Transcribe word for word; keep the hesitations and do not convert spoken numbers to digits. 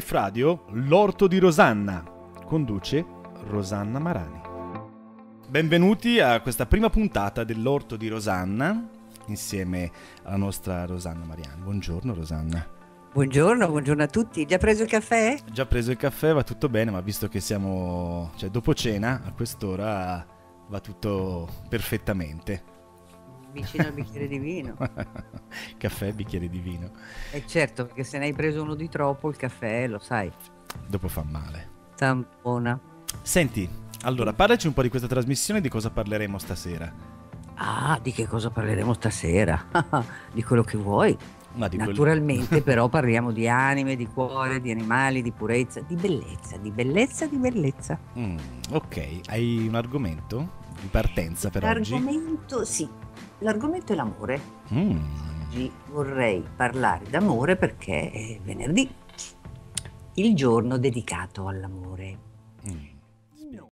Life Radio, L'orto di Rosanna. Conduce Rosanna Marani. Benvenuti a questa prima puntata dell'Orto di Rosanna, insieme alla nostra Rosanna Mariani. Buongiorno Rosanna. Buongiorno, buongiorno a tutti. Già preso il caffè? Già preso il caffè, va tutto bene, ma visto che siamo, cioè dopo cena, a quest'ora va tutto perfettamente. Vicino al bicchiere di vino. Caffè e bicchiere di vino. E certo, perché se ne hai preso uno di troppo, il caffè, lo sai, Dopo fa male. tampona. Senti, allora parlaci un po' di questa trasmissione e di cosa parleremo stasera. Ah, di che cosa parleremo stasera? Di quello che vuoi. Ma di quello- Naturalmente, però parliamo di anime, di cuore, di animali, di purezza, di bellezza, di bellezza, di bellezza. Mm, ok, hai un argomento di partenza per oggi? L'argomento, sì, l'argomento è l'amore. Mm, Oggi vorrei parlare d'amore perché è venerdì, il giorno dedicato all'amore. mm.